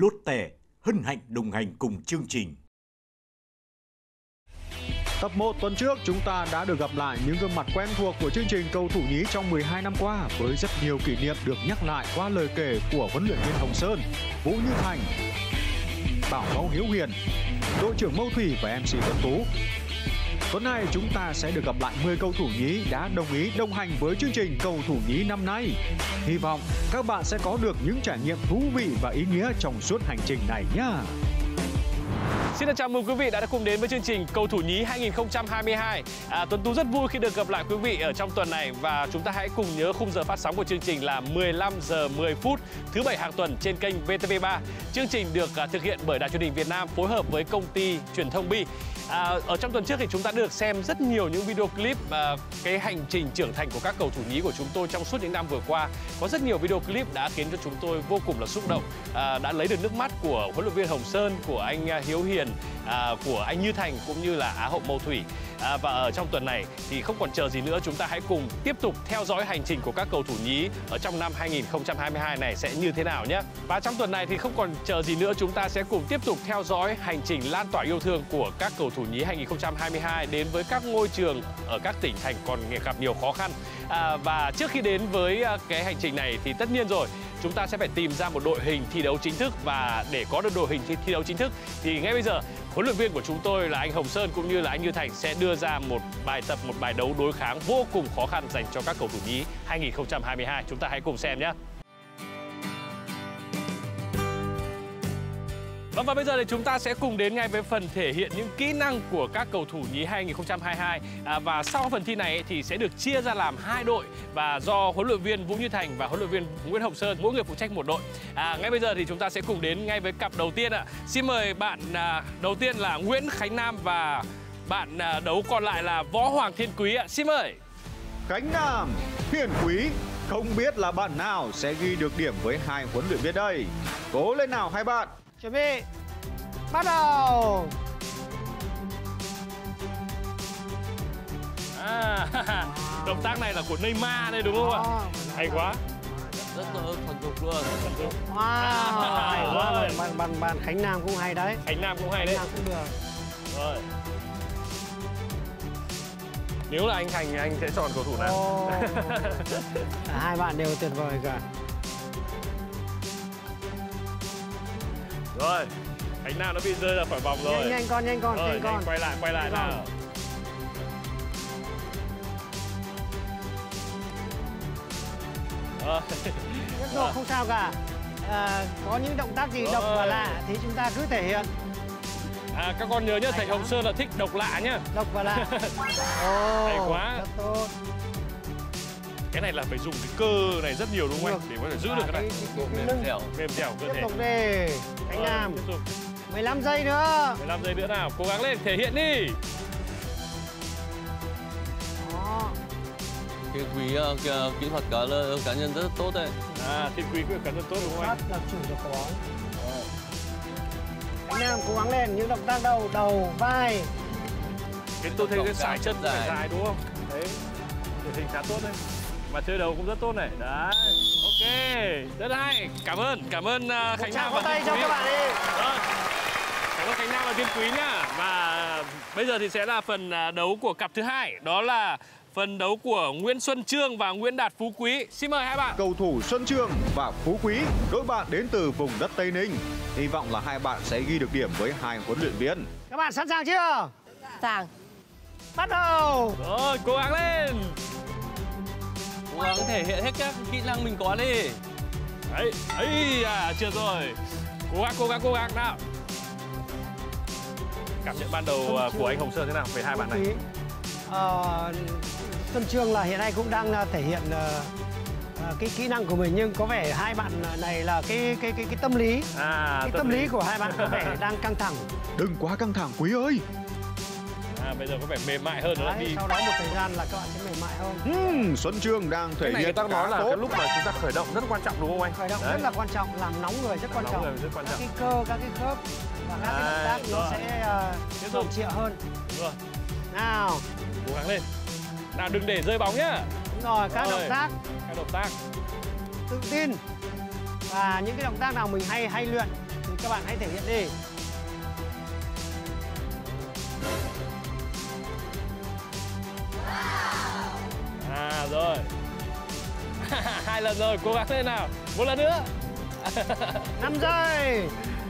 Lotte hân hạnh đồng hành cùng chương trình. Tập 1 tuần trước chúng ta đã được gặp lại những gương mặt quen thuộc của chương trình Cầu thủ nhí trong 12 năm qua với rất nhiều kỷ niệm được nhắc lại qua lời kể của huấn luyện viên Hồng Sơn, Vũ Như Thành, Bảo Mẫu Hiếu Hiền, đội trưởng Mâu Thủy và MC Tuấn Tú. Tuần này chúng ta sẽ được gặp lại 10 cầu thủ nhí đã đồng ý đồng hành với chương trình Cầu thủ nhí năm nay. Hy vọng các bạn sẽ có được những trải nghiệm thú vị và ý nghĩa trong suốt hành trình này nhé. Xin chào mừng quý vị đã cùng đến với chương trình Cầu thủ nhí 2022. Tuấn Tú rất vui khi được gặp lại quý vị ở trong tuần này và chúng ta hãy cùng nhớ khung giờ phát sóng của chương trình là 15 giờ 10 phút thứ Bảy hàng tuần trên kênh VTV3. Chương trình được thực hiện bởi Đài Truyền hình Việt Nam phối hợp với công ty truyền thông Bi. Ở trong tuần trước thì chúng ta được xem rất nhiều những video clip cái hành trình trưởng thành của các cầu thủ nhí của chúng tôi trong suốt những năm vừa qua. Có rất nhiều video clip đã khiến cho chúng tôi vô cùng là xúc động, đã lấy được nước mắt của huấn luyện viên Hồng Sơn, của anh Hiếu Hiền, của anh Như Thành cũng như là Á hậu Mâu Thủy. Và ở trong tuần này thì không còn chờ gì nữa, chúng ta hãy cùng tiếp tục theo dõi hành trình của các cầu thủ nhí ở trong năm 2022 này sẽ như thế nào nhé. Và trong tuần này thì không còn chờ gì nữa, chúng ta sẽ cùng tiếp tục theo dõi hành trình lan tỏa yêu thương của các cầu thủ nhí 2022 đến với các ngôi trường ở các tỉnh thành còn gặp nhiều khó khăn. Và trước khi đến với cái hành trình này thì tất nhiên rồi, chúng ta sẽ phải tìm ra một đội hình thi đấu chính thức. Và để có được đội hình thi đấu chính thức thì ngay bây giờ huấn luyện viên của chúng tôi là anh Hồng Sơn cũng như là anh Như Thành sẽ đưa ra một bài tập, một bài đấu đối kháng vô cùng khó khăn dành cho các cầu thủ nhí 2022. Chúng ta hãy cùng xem nhé. Và bây giờ thì chúng ta sẽ cùng đến ngay với phần thể hiện những kỹ năng của các cầu thủ nhí 2022. Và sau phần thi này thì sẽ được chia ra làm 2 đội và do huấn luyện viên Vũ Như Thành và huấn luyện viên Nguyễn Hồng Sơn mỗi người phụ trách một đội. Ngay bây giờ thì chúng ta sẽ cùng đến ngay với cặp đầu tiên ạ. Xin mời bạn đầu tiên là Nguyễn Khánh Nam và bạn đấu còn lại là Võ Hoàng Thiên Quý ạ. Xin mời. Khánh Nam, Thiên Quý, không biết là bạn nào sẽ ghi được điểm với hai huấn luyện viên đây. Cố lên nào hai bạn. Chuẩn bị, bắt đầu. Động tác này là của Neymar đây đúng không ạ? Hay quá. Rất thuần thục luôn. Wow, hay quá. Bạn Khánh Nam cũng hay đấy. Khánh Nam cũng hay đấy. Khánh Nam cũng được. Rồi. Nếu là anh Thành, anh sẽ chọn cầu thủ nào? Hai bạn đều tuyệt vời cả. Rồi, Khánh Nam nó bị rơi ra khỏi vòng rồi. Nhanh con. Rồi, nhanh quay lại nào. Nhất độ không sao cả. Có những động tác gì độc và lạ thì chúng ta cứ thể hiện. Các con nhớ nhá, thầy Hồng Sơn là thích độc lạ nhá. Độc và lạ. Hay quá. Rất tốt. Cái này là phải dùng cái cơ này rất nhiều đúng không anh? Để có thể giữ được cái này. Mềm dẻo cơ thể. Tiếp tục đi. Khánh Nam. 15 giây nữa. 15 giây nữa nào, cố gắng lên, thể hiện đi. Đó. Thiên Quý kỹ thuật cá nhân rất tốt đấy. Thiên Quý kỹ thuật cá nhân tốt đúng không anh? Rất là chủ được quả bóng. Khánh Nam cố gắng lên những động tác đầu, vai. Cái tôi thấy cái sải chân dài đúng không? Đấy, thể hình khá tốt đấy. Mà chơi đầu cũng rất tốt này. Đấy, ok, rất hay. Cảm ơn Khánh Nam và tay cho các bạn đi. Rồi. Cảm ơn Khánh Nam và Thiên Quý nhá. Và bây giờ thì sẽ là phần đấu của cặp thứ hai, đó là phần đấu của Nguyễn Xuân Trương và Nguyễn Đạt Phú Quý. Xin mời hai bạn. Cầu thủ Xuân Trương và Phú Quý, đôi bạn đến từ vùng đất Tây Ninh. Hy vọng là hai bạn sẽ ghi được điểm với hai huấn luyện viên. Các bạn sẵn sàng chưa? Sẵn. Bắt đầu. Rồi, cố gắng lên. Cố gắng thể hiện hết các kỹ năng mình có đi. Đấy, chưa rồi. Cố gắng nào. Cảm nhận ban đầu của anh Hồng Sơn thế nào về hai bạn này? Xuân Trương là hiện nay cũng đang thể hiện cái kỹ năng của mình, nhưng có vẻ hai bạn này là cái tâm lý, tâm lý của hai bạn có vẻ đang căng thẳng. Đừng quá căng thẳng Quý ơi. Bây giờ có vẻ mềm mại hơn nữa đi. Sau đó một thời gian là các bạn sẽ mềm mại hơn. Xuân Trương đang thể hiện cái này người ta nói là cái lúc mà chúng ta khởi động rất quan trọng đúng không anh? Khởi động rất là quan trọng, làm nóng người rất quan trọng. Các cái cơ, các cái khớp và các cái động tác nó sẽ tròn trịa hơn. Đúng rồi. Nào, cố gắng lên. Nào, đừng để rơi bóng nhá. Đúng rồi, các động tác. Tự tin. Và những cái động tác nào mình hay luyện thì Các bạn hãy thể hiện đi. Rồi. 2 lần rồi, cố gắng lên nào. 1 lần nữa. 5 giây.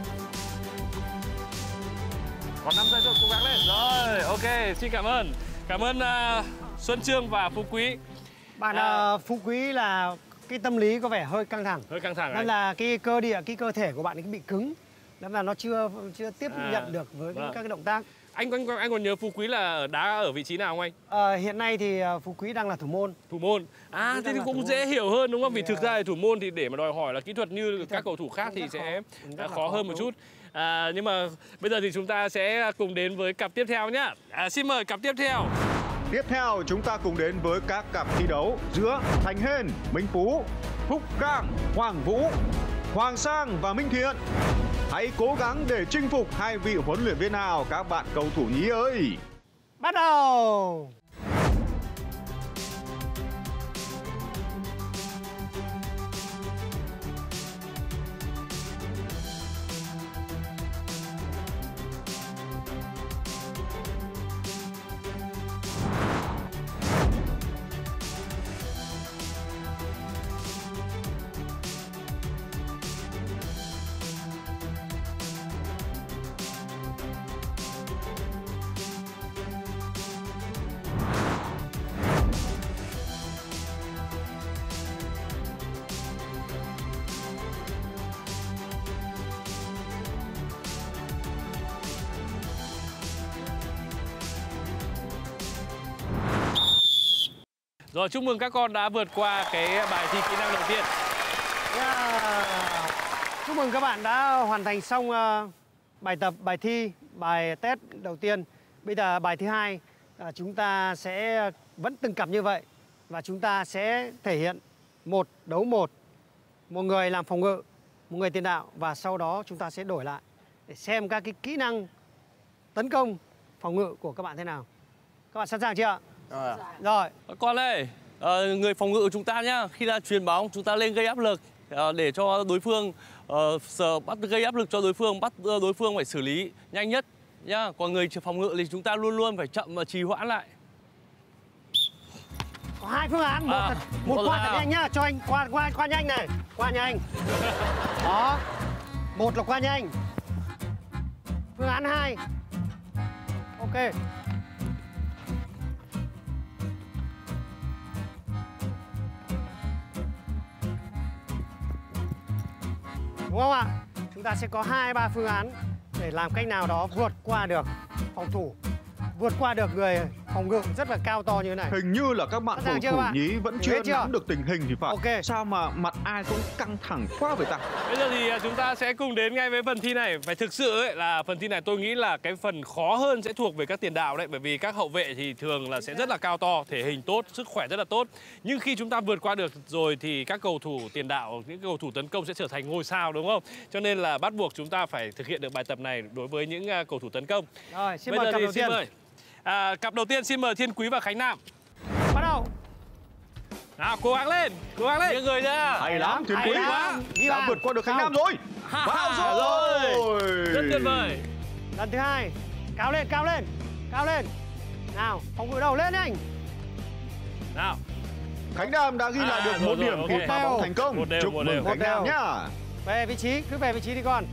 Còn 5 giây thôi, cố gắng lên. Rồi, ok, xin cảm ơn. Cảm ơn Xuân Trương và Phú Quý. Bạn Phú Quý là cái tâm lý có vẻ hơi căng thẳng. Hơi căng thẳng Nên là cái cơ địa, cái cơ thể của bạn ấy bị cứng. Nên là nó chưa tiếp nhận được với các cái động tác. Anh còn nhớ Phú Quý là đá ở vị trí nào không anh? Hiện nay thì Phú Quý đang là thủ môn. Thủ môn. Thế thì cũng dễ hiểu hơn đúng không? Vì thực ra thì thủ môn thì để mà đòi hỏi là kỹ thuật như các cầu thủ khác thì sẽ khó hơn một chút. Nhưng mà bây giờ thì chúng ta sẽ cùng đến với cặp tiếp theo nhá. Xin mời cặp tiếp theo. Tiếp theo chúng ta cùng đến với các cặp thi đấu giữa Thành Hên, Minh Phú, Phúc Khang, Hoàng Vũ, Hoàng Sang và Minh Thiện. Hãy cố gắng để chinh phục hai vị huấn luyện viên nào các bạn cầu thủ nhí ơi. Bắt đầu. Rồi, chúc mừng các con đã vượt qua cái bài thi kỹ năng đầu tiên. Chúc mừng các bạn đã hoàn thành xong bài tập, bài thi, bài test đầu tiên. Bây giờ bài thứ hai, chúng ta sẽ vẫn từng cặp như vậy. Và chúng ta sẽ thể hiện 1 đấu 1. Một người làm phòng ngự, một người tiền đạo. Và sau đó chúng ta sẽ đổi lại để xem các cái kỹ năng tấn công, phòng ngự của các bạn thế nào. Các bạn sẵn sàng chưa ạ? Rồi. Con ơi, người phòng ngự của chúng ta nhá, khi là chuyền bóng chúng ta lên gây áp lực để cho đối phương gây áp lực cho đối phương, bắt đối phương phải xử lý nhanh nhất nhá. Còn người phòng ngự thì chúng ta luôn luôn phải chậm và trì hoãn lại. Có 2 phương án, một qua thật nhanh nhá, cho anh qua nhanh này, qua nhanh. Đó. 1 là qua nhanh. Phương án 2. Ok. Đúng không ạ? Chúng ta sẽ có 2-3 phương án để làm cách nào đó vượt qua được phòng thủ, vượt qua được người phòng ngự rất là cao to như thế này. Hình như là các bạn cầu thủ nhí vẫn chưa nắm được tình hình thì phải. Ok. Sao mà mặt ai cũng căng thẳng quá vậy ta? Bây giờ thì chúng ta sẽ cùng đến ngay với phần thi này. Phải thực sự ấy, là phần thi này tôi nghĩ là cái phần khó hơn sẽ thuộc về các tiền đạo đấy. Bởi vì các hậu vệ thì thường là sẽ rất là cao to, thể hình tốt, sức khỏe rất là tốt. Nhưng khi chúng ta vượt qua được rồi thì các cầu thủ tiền đạo, những cầu thủ tấn công sẽ trở thành ngôi sao, đúng không? Cho nên là bắt buộc chúng ta phải thực hiện được bài tập này đối với những cầu thủ tấn công. Rồi, xin mời cặp đầu tiên. Cặp đầu tiên xin mời Thiên Quý và Khánh Nam. Bắt đầu. Nào, cố gắng lên, Những người ra. Hay lắm, Thiên Quý quá. đã vượt qua được Khánh Nam rồi. Vào rồi. Rất tuyệt vời. Lần thứ 2. Cao lên, cao lên, cao lên. Nào, phòng ngự đầu lên anh. Nào. Khánh Nam đã ghi lại được rồi, 1 điểm ok. khi phá bóng thành công. Một đều, Chúc một mừng đều. Khánh Nam nhá. Về vị trí, cứ về vị trí đi con.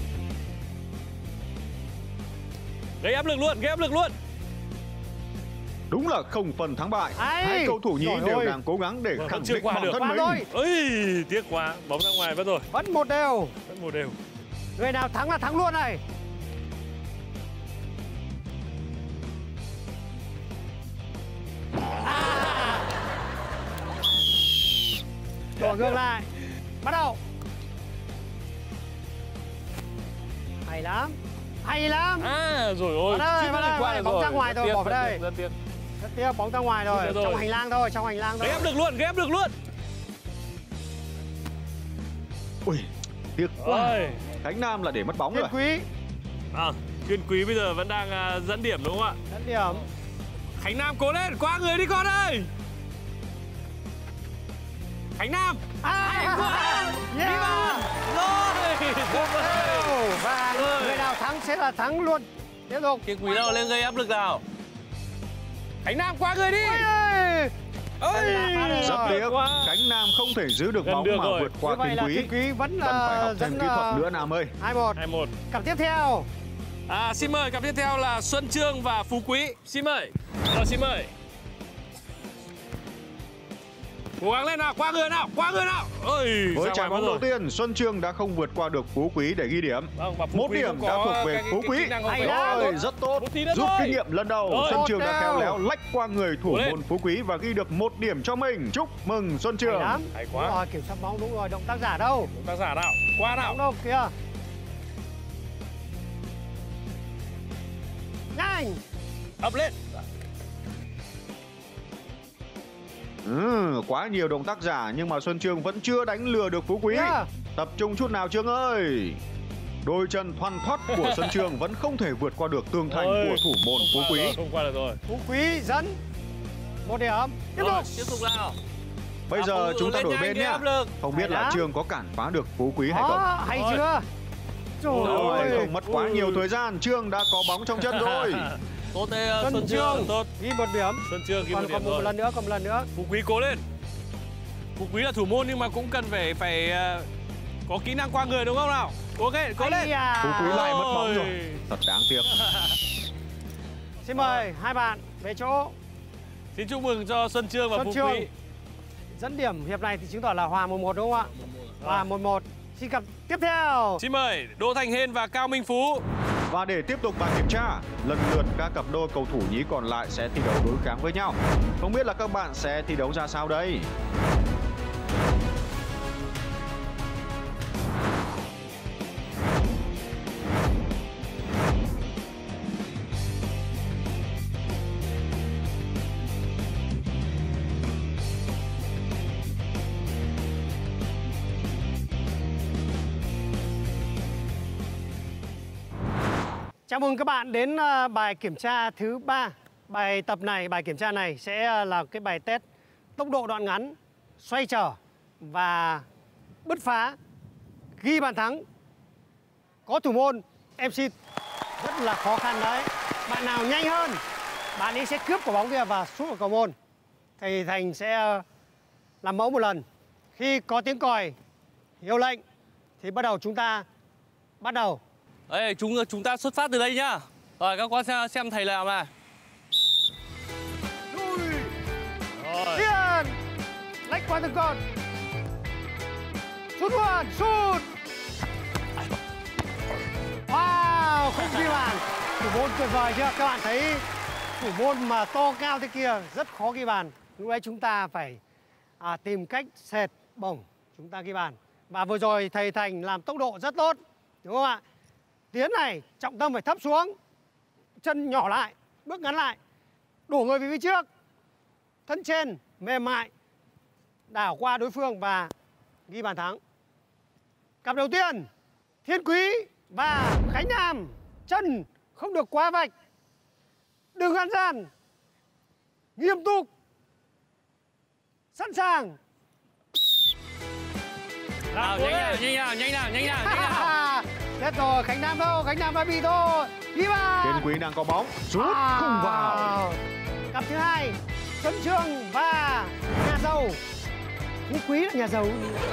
Gây áp lực luôn. Đúng là không phần thắng bại. Ai? Hai cầu thủ nhí Trời đều ơi. đang cố gắng để khẳng chưa định qua bản được. thân Qua mình. rồi. Ôi, tiếc quá, bóng ra ngoài mất rồi. Vẫn 1 đều. Vẫn 1 đều. Người nào thắng là thắng luôn này. Đổi ngược lại. Bắt đầu. Hay lắm. Hay lắm. Rồi ôi. Vào đây, chưa vào đi đây, qua được bóng rồi. ra ngoài Rất thôi, tiếc, bỏ vào đây. Rất tiếc. Rất tiếc, bóng ra ngoài rồi. Rồi. Trong hành lang thôi, trong hành lang thôi. Gây áp lực luôn. Ui, tiếc quá. Ôi. Khánh Nam là để mất bóng Thiên rồi. Quý. Thiên Quý bây giờ vẫn đang dẫn điểm đúng không ạ? Dẫn điểm. Khánh Nam cố lên, qua người đi con ơi. Khánh Nam. Hay quá. Đi vào. Rồi. Và người nào thắng sẽ là thắng luôn. Tiếp tục. Thiên Quý nào lên gây áp lực nào. Khánh Nam qua người đi. Rất tiếc, Khánh Nam không thể giữ được bóng mà vượt qua Thiên Quý. Thiên Quý vẫn Cần phải học thêm kỹ thuật nữa Nam ơi. 2-1. Cặp tiếp theo. Xin mời cặp tiếp theo là Xuân Chương và Phú Quý. Xin mời. Xin mời. Cố gắng lên nào, qua người nào, qua người nào. Với trái bóng đầu tiên, Xuân Chương đã không vượt qua được Phú Quý để ghi điểm. Một điểm đã thuộc về Phú Quý. Rất tốt. Rút kinh nghiệm lần đầu, Xuân Chương đã khéo léo lách qua người thủ môn Phú Quý và ghi được 1 điểm cho mình. Chúc mừng Xuân Chương. Hay quá. Đúng rồi, kiểm soát bóng đúng rồi, động tác giả đâu? Động tác giả nào, qua nào. Bóng đâu kìa. Nhanh. Ập lên. Quá nhiều động tác giả nhưng mà Xuân Chương vẫn chưa đánh lừa được Phú Quý. Tập trung chút nào Chương ơi. Đôi chân thoăn thoắt của Xuân Chương vẫn không thể vượt qua được tường thành của thủ môn Phú Quý. Không qua được rồi. Phú Quý dẫn 1 điểm. Tiếp tục nào. Bây giờ chúng ta đổi bên nhá. Không biết là Chương có cản phá được Phú Quý hay không. Hay chưa? Rồi, không mất quá nhiều thời gian, Chương đã có bóng trong chân rồi. Tốt đấy, Xuân Chương. Tốt. Ghi 1 điểm. Xuân Chương ghi 1 điểm rồi. Còn một lần nữa. Phú Quý cố lên. Phú Quý là thủ môn nhưng mà cũng cần phải có kỹ năng qua người đúng không nào? Cố lên. Phú Quý lại mất bóng rồi. Thật đáng tiếc. Xin mời hai bạn về chỗ. Xin chúc mừng cho Xuân Chương và Phú Quý. Dẫn điểm hiệp này thì chứng tỏ là hòa 1-1 đúng không ạ? Hòa 1-1. Xin cặp tiếp theo. Xin mời Đỗ Thành Hên và Cao Minh Phú. Và để tiếp tục bài kiểm tra, lần lượt các cặp đôi cầu thủ nhí còn lại sẽ thi đấu đối kháng với nhau. Không biết là các bạn sẽ thi đấu ra sao đây? Chào mừng các bạn đến bài kiểm tra thứ 3. Bài kiểm tra này sẽ là cái bài test tốc độ đoạn ngắn, xoay trở và bứt phá, ghi bàn thắng. Có thủ môn MC rất là khó khăn đấy. Bạn nào nhanh hơn, bạn ấy sẽ cướp quả bóng kia và sút vào cầu môn. Thầy Thành sẽ làm mẫu một lần. Khi có tiếng còi hiệu lệnh thì chúng ta bắt đầu. Đấy, chúng ta xuất phát từ đây nhá. Rồi các con xem thầy làm này. Tiền lách qua từng con. Sút luôn, sút. Wow, không ghi bàn. Thủ môn tuyệt vời chưa? Các bạn thấy thủ môn mà to cao thế kia rất khó ghi bàn. Lúc đấy chúng ta phải tìm cách sệt bổng chúng ta ghi bàn. Và vừa rồi thầy Thành làm tốc độ rất tốt, đúng không ạ? Tiến này, trọng tâm phải thấp xuống. Chân nhỏ lại, bước ngắn lại. Đổ người về phía trước. Thân trên, mềm mại. Đảo qua đối phương và ghi bàn thắng. Cặp đầu tiên, Thiên Quý và Khánh Nam. Chân không được quá vạch. Đừng ăn gian. Nghiêm túc. Sẵn sàng. Nào, nhanh nào. Chết rồi, Khánh Nam đâu, Khánh Nam đã bị thôi. Ghi bàn. Thiên Quý đang có bóng, sút không vào. Cặp thứ hai, Xuân Chương và nhà giàu. Phú Quý là nhà giàu.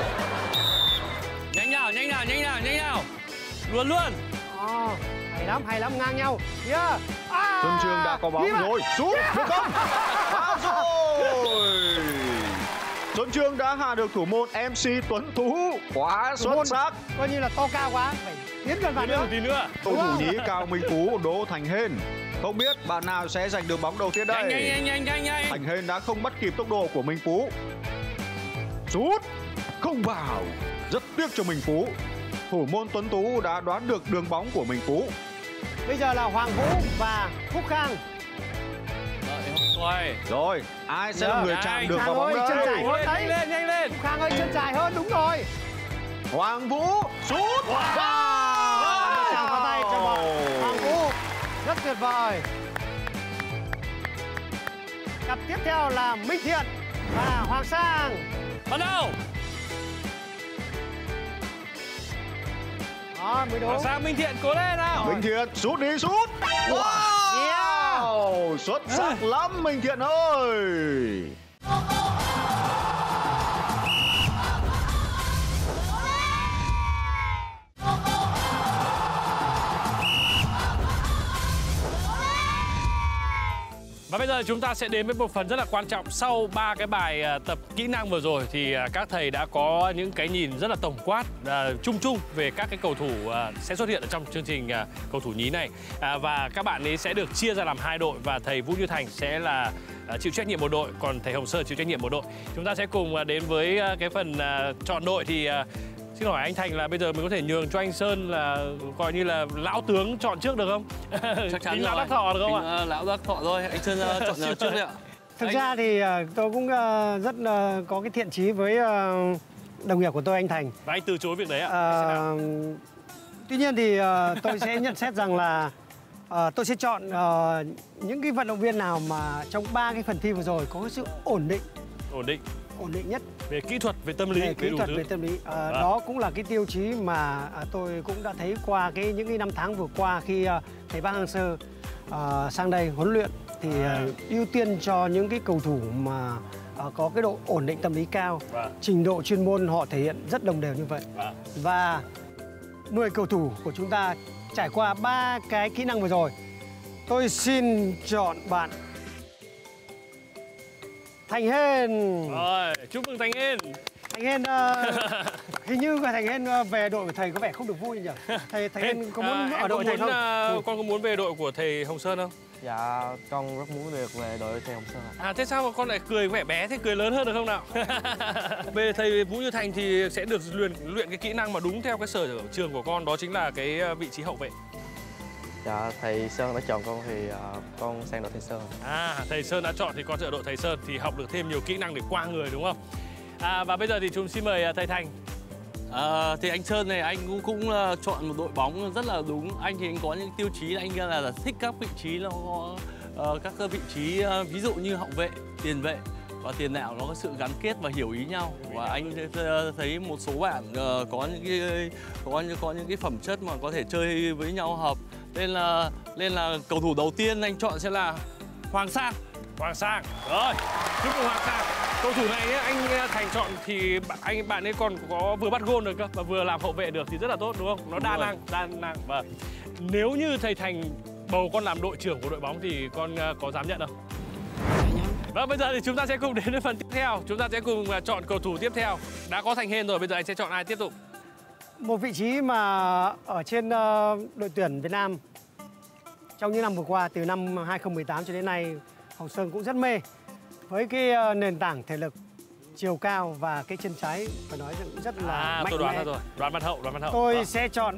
Nhanh nào. Luôn. Hay lắm, ngang nhau. Xuân Chương đã có bóng rồi, sút được không? Vào rồi. Xuân Chương đã hạ được thủ môn MC Tuấn Tú. Quá xuất sắc. Coi như là to cao quá, phải tiến gần vào nữa. Tí nữa. Cầu thủ nhí Cao Minh Phú, Đỗ Thành Hên. Không biết bạn nào sẽ giành được bóng đầu tiên đây. Nhanh. Thành Hên đã không bắt kịp tốc độ của Minh Phú. Sút không vào. Rất tiếc cho Minh Phú. Thủ môn Tuấn Tú đã đoán được đường bóng của Minh Phú. Bây giờ là Hoàng Vũ và Phúc Khang. Rồi, ai sẽ là người chạm được vào bóng chân đây? dài hơn đấy. Nhanh lên. Phúc Khang ơi, chân dài hơn, đúng rồi. Hoàng Vũ sút vào. Chào vào tay cho Hoàng Vũ. Rất tuyệt vời. Cặp tiếp theo là Minh Thiện và Hoàng Sang. Bắt đầu. Đó, mới đúng. Hoàng Sang, Minh Thiện cố lên nào. Minh Thiện sút đi, sút. Wow, xuất sắc lắm Minh Thiện ơi. Và bây giờ chúng ta sẽ đến với một phần rất là quan trọng. Sau 3 cái bài tập kỹ năng vừa rồi thì các thầy đã có những cái nhìn rất là tổng quát, chung chung về các cái cầu thủ sẽ xuất hiện ở trong chương trình cầu thủ nhí này. Và các bạn ấy sẽ được chia ra làm 2 đội và thầy Vũ Như Thành sẽ là chịu trách nhiệm một đội, còn thầy Hồng Sơn chịu trách nhiệm một đội. Chúng ta sẽ cùng đến với cái phần chọn đội thì xin hỏi anh Thành là bây giờ mình có thể nhường cho anh Sơn là coi như là lão tướng chọn trước được không? Chắc chắn lão Đắc Thọ được không ạ? Lão Đắc Thọ thôi, anh Sơn chọn trước đi ạ. Thực ra thì tôi cũng rất có cái thiện chí với đồng nghiệp của tôi, anh Thành. Và anh từ chối việc đấy ạ? Tuy nhiên thì tôi sẽ nhận xét rằng là tôi sẽ chọn những cái vận động viên nào mà trong 3 cái phần thi vừa rồi có cái sự ổn định nhất về kỹ thuật, về tâm lý, về kỹ thuật, về tâm lý. Đó cũng là cái tiêu chí mà tôi cũng đã thấy qua những cái năm tháng vừa qua khi thầy Park Hang-seo sang đây huấn luyện thì ưu tiên cho những cái cầu thủ mà có cái độ ổn định tâm lý cao, trình độ chuyên môn họ thể hiện rất đồng đều như vậy. Và 10 cầu thủ của chúng ta trải qua 3 cái kỹ năng vừa rồi, tôi xin chọn bạn Thành Hên. Rồi, chúc mừng Thành Hên. Thành Hên hình như Thành Hên về đội của thầy có vẻ không được vui nhỉ? Thành Hên có muốn ở đội thầy không? Con có muốn về đội của thầy Hồng Sơn không? Dạ, con rất muốn được về đội thầy Hồng Sơn ạ. Thế sao mà con lại cười vẻ bé thế, cười lớn hơn được không nào? Về thầy Vũ Như Thành thì sẽ được luyện cái kỹ năng mà đúng theo cái sở trường của con, đó chính là cái vị trí hậu vệ. Dạ, thầy Sơn đã chọn con thì con sang đội thầy Sơn. Thầy Sơn đã chọn thì con sẽ ở đội thầy Sơn thì học được thêm nhiều kỹ năng để qua người đúng không? Và bây giờ thì chúng xin mời thầy Thành. Thì anh Sơn này anh cũng chọn một đội bóng rất là đúng. Anh thì anh có những tiêu chí anh là thích các vị trí nó có các vị trí ví dụ như hậu vệ, tiền vệ và tiền đạo nó có sự gắn kết và hiểu ý nhau. Và anh thấy một số bạn có những cái phẩm chất mà có thể chơi với nhau hợp. Nên là cầu thủ đầu tiên anh chọn sẽ là Hoàng Sang. Hoàng Sang. Rồi, chúc mừng Hoàng Sang. Cầu thủ này anh Thành chọn thì bạn ấy còn có vừa bắt gôn được cơ và vừa làm hậu vệ được thì rất là tốt đúng không? Nó đa năng. Và nếu như thầy Thành bầu con làm đội trưởng của đội bóng thì con có dám nhận không? Và bây giờ thì chúng ta sẽ cùng đến với phần tiếp theo. Chúng ta sẽ cùng chọn cầu thủ tiếp theo. Đã có Thành Hên rồi, bây giờ anh sẽ chọn ai tiếp tục? Một vị trí mà ở trên đội tuyển Việt Nam trong những năm vừa qua, từ năm 2018 cho đến nay, Hồng Sơn cũng rất mê. Với cái nền tảng thể lực, chiều cao và cái chân trái phải nói rất là mạnh tôi đoán mẽ. ra rồi, Đoàn Văn Hậu. Tôi sẽ chọn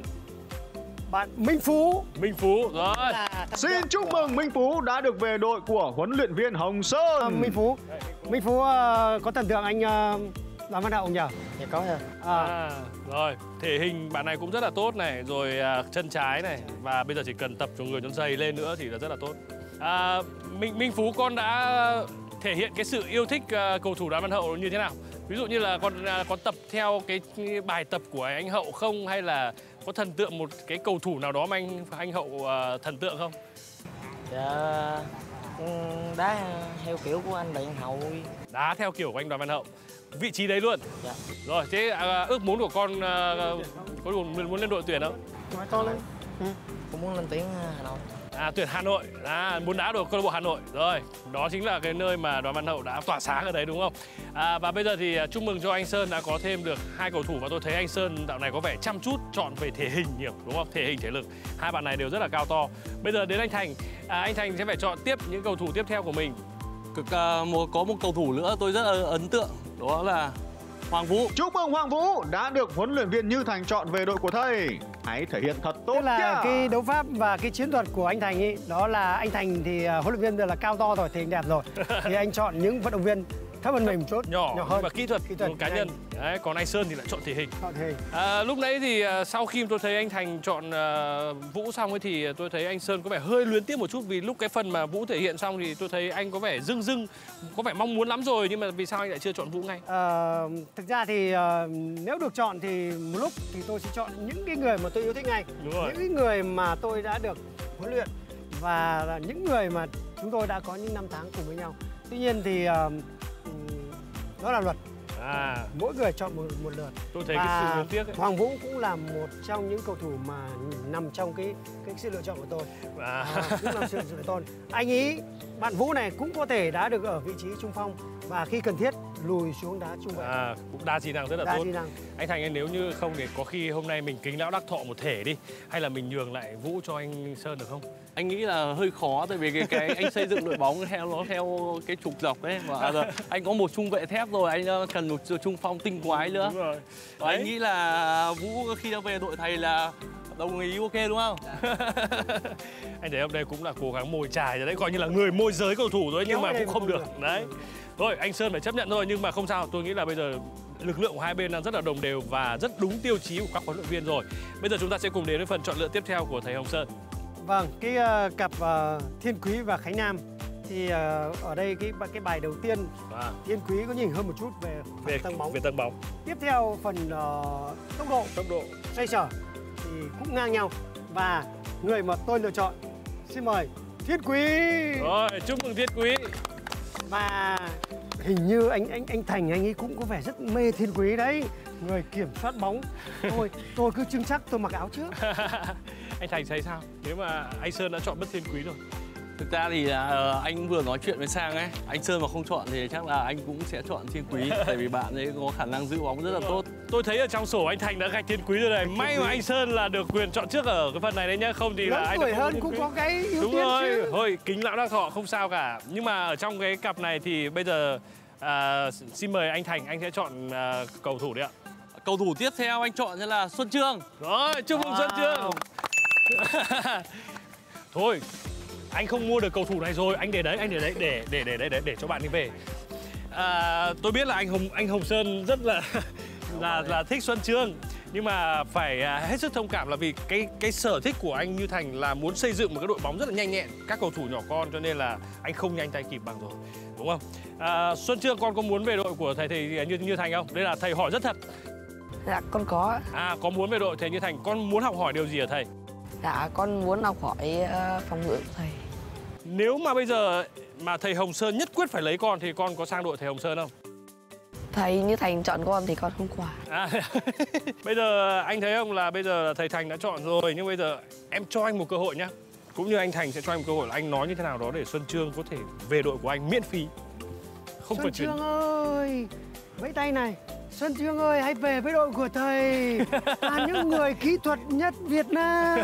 bạn Minh Phú. Rồi. Xin chúc mừng Minh Phú đã được về đội của huấn luyện viên Hồng Sơn. Minh Phú có thần tượng anh Đoàn Văn Hậu không nhỉ? Dạ có nha. Rồi, thể hình bạn này cũng rất là tốt này, rồi chân trái này, và bây giờ chỉ cần tập cho người cho dày lên nữa thì là rất là tốt. Minh Phú, con đã thể hiện cái sự yêu thích cầu thủ Đoàn Văn Hậu như thế nào? Ví dụ như là con có tập theo cái bài tập của anh Hậu không, hay là có thần tượng một cái cầu thủ nào đó mà anh Hậu thần tượng không? Dạ, đá theo kiểu của anh Đoàn Văn Hậu. Đá theo kiểu của anh Đoàn Văn Hậu. Vị trí đấy luôn. Dạ. Rồi, thế ước muốn của con có muốn lên đội tuyển không? Nói to lên. Con muốn lên tuyển Hà Nội. Tuyển Hà Nội, muốn đá đội câu lạc bộ Hà Nội. Rồi, đó chính là cái nơi mà Đoàn Văn Hậu đã tỏa sáng ở đấy đúng không? Và bây giờ thì chúc mừng cho anh Sơn đã có thêm được 2 cầu thủ, và tôi thấy anh Sơn dạo này có vẻ chăm chút chọn về thể hình nhiều đúng không? Thể hình, thể lực. Hai bạn này đều rất là cao to. Bây giờ đến anh Thành. Anh Thành sẽ phải chọn tiếp những cầu thủ tiếp theo của mình. Có một cầu thủ nữa tôi rất là ấn tượng, đó là Hoàng Vũ. Chúc mừng Hoàng Vũ đã được huấn luyện viên Như Thành chọn về đội của thầy. Hãy thể hiện thật tốt Tức là nhá. cái đấu pháp và cái chiến thuật của anh Thành ý, đó là anh Thành thì huấn luyện viên là cao to rồi, thể hình đẹp rồi. Thì anh chọn những vận động viên thấp hơn mình một chút, nhỏ hơn và kỹ thuật cá nhân. Đấy, còn anh Sơn thì lại chọn thể hình. Lúc nãy thì sau khi tôi thấy anh Thành chọn Vũ xong ấy thì tôi thấy anh Sơn có vẻ hơi luyến tiếc một chút, vì lúc cái phần mà Vũ thể hiện xong thì tôi thấy anh có vẻ dưng có vẻ mong muốn lắm rồi, nhưng mà vì sao anh lại chưa chọn Vũ ngay? Thực ra thì nếu được chọn thì một lúc thì tôi sẽ chọn những cái người mà tôi yêu thích ngay, những cái người mà tôi đã được huấn luyện và những người mà chúng tôi đã có những năm tháng cùng với nhau. Tuy nhiên thì đó là luật. Mỗi người chọn một lượt. Tôi thấy cái sự luyến tiếc ấy. Hoàng Vũ cũng là một trong những cầu thủ mà nằm trong cái sự lựa chọn của tôi. Cũng nằm sự lựa chọn của tôi. Anh ý, bạn Vũ này cũng có thể đã được ở vị trí trung phong và khi cần thiết lùi xuống đá trung vệ. Cũng đa trí năng rất là tốt. Anh Thành, nếu như không thì có khi hôm nay mình kính lão đắc thọ một thể đi, hay là mình nhường lại Vũ cho anh Sơn được không? Anh nghĩ là hơi khó, tại vì cái anh xây dựng đội bóng theo cái trục dọc đấy, và anh có một trung vệ thép rồi, anh cần một trung phong tinh quái nữa. Đúng rồi. Anh nghĩ là Vũ khi đã về đội thầy là đồng ý, ok đúng không? Anh thấy hôm nay cũng là cố gắng mồi chài rồi đấy, coi như là người môi giới cầu thủ rồi, nhưng mà cũng không được. Đấy. Thôi anh Sơn phải chấp nhận thôi, nhưng mà không sao, tôi nghĩ là bây giờ lực lượng của hai bên đang rất là đồng đều và rất đúng tiêu chí của các huấn luyện viên rồi. Bây giờ chúng ta sẽ cùng đến với phần chọn lựa tiếp theo của thầy Hồng Sơn. Vâng, cái cặp Thiên Quý và Khánh Nam thì ở đây cái bài đầu tiên Thiên Quý có nhỉnh hơn một chút về tầng bóng. Tiếp theo phần tốc độ xoay sở thì cũng ngang nhau, và người mà tôi lựa chọn xin mời Thiên Quý. Rồi, chúc mừng Thiên Quý. Và hình như anh Thành anh ấy cũng có vẻ rất mê Thiên Quý đấy, người kiểm soát bóng. Tôi cứ chưng chắc tôi mặc áo trước. Anh Thành thấy sao nếu mà anh Sơn đã chọn mất Thiên Quý rồi? Thực ra thì anh vừa nói chuyện với Sang ấy, anh Sơn mà không chọn thì chắc là anh cũng sẽ chọn Thiên Quý, tại vì bạn ấy có khả năng giữ bóng rất là tốt. Tôi thấy ở trong sổ anh Thành đã gạch Thiên Quý rồi này. May mà anh Sơn là được quyền chọn trước ở cái phần này đấy nhá, không thì là anh tuổi hơn cũng có cái ưu tiên. Đúng rồi, chứ. thôi kính lão đắc thọ không sao cả. Nhưng mà ở trong cái cặp này thì bây giờ xin mời anh Thành, anh sẽ chọn cầu thủ đấy ạ. Cầu thủ tiếp theo anh chọn sẽ là Xuân Chương. Rồi, chúc mừng Xuân Chương. Thôi, anh không mua được cầu thủ này rồi, anh để đấy để cho bạn đi về. Tôi biết là anh Hồng Sơn rất là thích Xuân Chương, nhưng mà phải hết sức thông cảm là vì cái sở thích của anh Như Thành là muốn xây dựng một cái đội bóng rất là nhanh nhẹn, các cầu thủ nhỏ con, cho nên là anh không nhanh tay kịp bằng rồi, đúng không? Xuân Chương, con có muốn về đội của thầy Như Thành không? Đây là thầy hỏi rất thật. Dạ con có. Có muốn về đội thầy Như Thành, con muốn học hỏi điều gì ở thầy? Dạ con muốn học hỏi phòng ngự của thầy. Nếu mà bây giờ mà thầy Hồng Sơn nhất quyết phải lấy con thì con có sang đội thầy Hồng Sơn không? Thầy Như Thành chọn con thì con không qua. Bây giờ anh thấy không, là bây giờ thầy Thành đã chọn rồi, nhưng bây giờ em cho anh một cơ hội nhá. Cũng như anh Thành sẽ cho anh một cơ hội là anh nói như thế nào đó để Xuân Chương có thể về đội của anh miễn phí. Không Xuân Chương ơi, vẫy tay này. Xuân Chương ơi, hãy về với đội của thầy, là những người kỹ thuật nhất Việt Nam.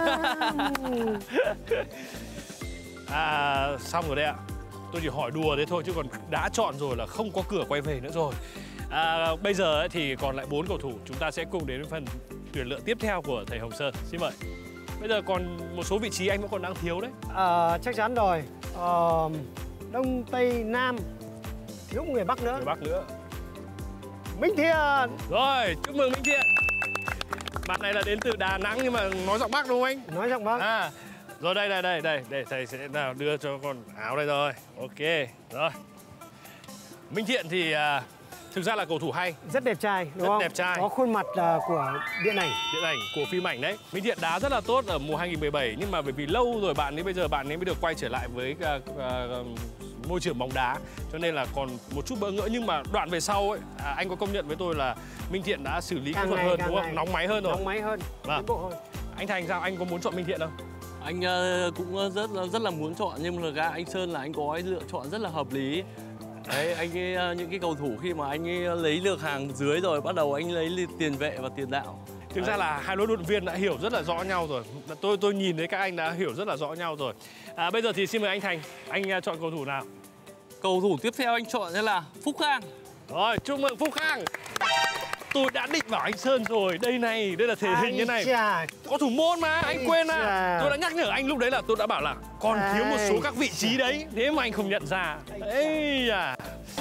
Xong rồi đấy ạ. Tôi chỉ hỏi đùa thế thôi, chứ còn đã chọn rồi là không có cửa quay về nữa rồi. Bây giờ thì còn lại 4 cầu thủ. Chúng ta sẽ cùng đến với phần tuyển lựa tiếp theo của thầy Hồng Sơn. Xin mời. Bây giờ còn một số vị trí anh vẫn còn đang thiếu đấy. Chắc chắn rồi. Đông, Tây, Nam, thiếu một người Bắc nữa. Người Bắc nữa. Minh Thiện. Rồi, chúc mừng Minh Thiện. Bạn này là đến từ Đà Nẵng nhưng mà nói giọng Bắc đúng không anh? Nói giọng Bắc. Rồi đây, để thầy sẽ nào đưa cho con áo đây rồi. Ok, rồi. Minh Thiện thì thực ra là cầu thủ hay. Rất đẹp trai, đúng không? Rất đẹp trai. Có khuôn mặt của điện ảnh. Điện ảnh, của phim ảnh đấy. Minh Thiện đá rất là tốt ở mùa 2017, nhưng mà bởi vì lâu rồi bây giờ bạn ấy mới được quay trở lại với môi trường bóng đá, cho nên là còn một chút bỡ ngỡ. Nhưng mà đoạn về sau ấy, anh có công nhận với tôi là Minh Thiện đã xử lý kỹ thuật hơn, đúng không? Nóng máy hơn rồi. Nóng máy hơn, tiến bộ hơn. Anh Thành sao? Anh có muốn chọn Minh Thiện không? Anh cũng rất là muốn chọn, nhưng mà thực ra anh Sơn là anh có lựa chọn rất là hợp lý. Đấy, anh ấy, những cái cầu thủ khi mà anh ấy lấy được hàng dưới rồi, bắt đầu anh lấy tiền vệ và tiền đạo. Thực ra là hai huấn luyện viên đã hiểu rất là rõ nhau rồi. Tôi nhìn thấy các anh đã hiểu rất là rõ nhau rồi. Bây giờ thì xin mời anh Thành, anh chọn cầu thủ nào? Cầu thủ tiếp theo anh chọn sẽ là Phúc Khang. Rồi, chúc mừng Phúc Khang. Tôi đã định bảo anh Sơn rồi, đây là thể hình như này. Có thủ môn mà, anh quên à. Tôi đã nhắc nhở anh lúc đấy, là tôi đã bảo là còn thiếu một số các vị trí đấy, thế mà anh không nhận ra.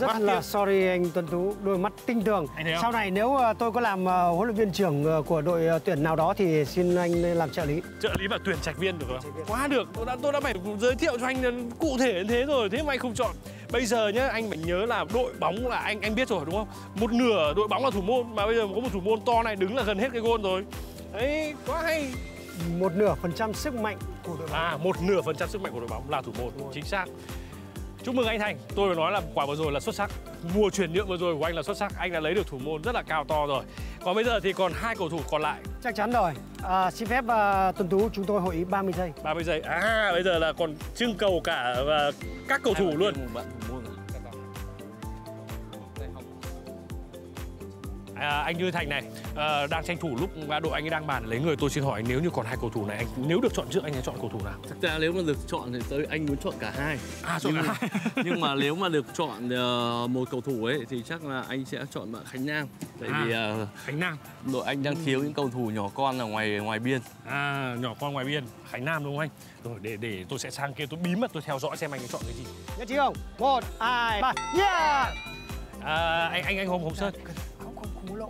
Rất là sorry anh Tuấn Tú, đôi mắt tinh tường. Sau này nếu tôi có làm huấn luyện viên trưởng của đội tuyển nào đó thì xin anh làm trợ lý. Trợ lý và tuyển trạch viên được không? Quá được, tôi đã phải giới thiệu cho anh cụ thể như thế rồi, thế mà anh không chọn. Bây giờ nhá, anh phải nhớ là đội bóng là anh biết rồi đúng không? Một nửa đội bóng là thủ môn, mà bây giờ có một thủ môn to này đứng là gần hết cái gôn rồi. Đấy, quá hay. 1% sức mạnh của đội bóng. 1% sức mạnh của đội bóng là thủ môn, chính xác. Chúc mừng anh Thành, tôi phải nói là quả vừa rồi là xuất sắc. Mùa chuyển nhượng vừa rồi của anh là xuất sắc, anh đã lấy được thủ môn rất là cao to rồi. Còn bây giờ thì còn 2 cầu thủ còn lại. Chắc chắn rồi. Xin phép Tuấn Tú, chúng tôi hội ý 30 giây. 30 giây. Bây giờ là còn trưng cầu cả các cầu thủ luôn. Anh Như Thành này, đang tranh thủ lúc đội anh ấy đang bàn lấy người, tôi xin hỏi nếu như còn 2 cầu thủ này, nếu được chọn trước anh sẽ chọn cầu thủ nào? Thật ra nếu mà được chọn thì anh muốn chọn cả hai. Chọn cả hai. Nhưng mà nếu mà được chọn một cầu thủ ấy thì chắc là anh sẽ chọn bạn Khánh Nam. Tại vì Khánh Nam, đội anh đang thiếu những cầu thủ nhỏ con ở ngoài biên. Nhỏ con ngoài biên, Khánh Nam đúng không anh? Rồi để tôi sẽ sang kia tôi bí mật tôi theo dõi xem anh ấy chọn cái gì. Nhất trí không? 1, 2, 3. Yeah! Anh Hồng Sơn. Không có lộ.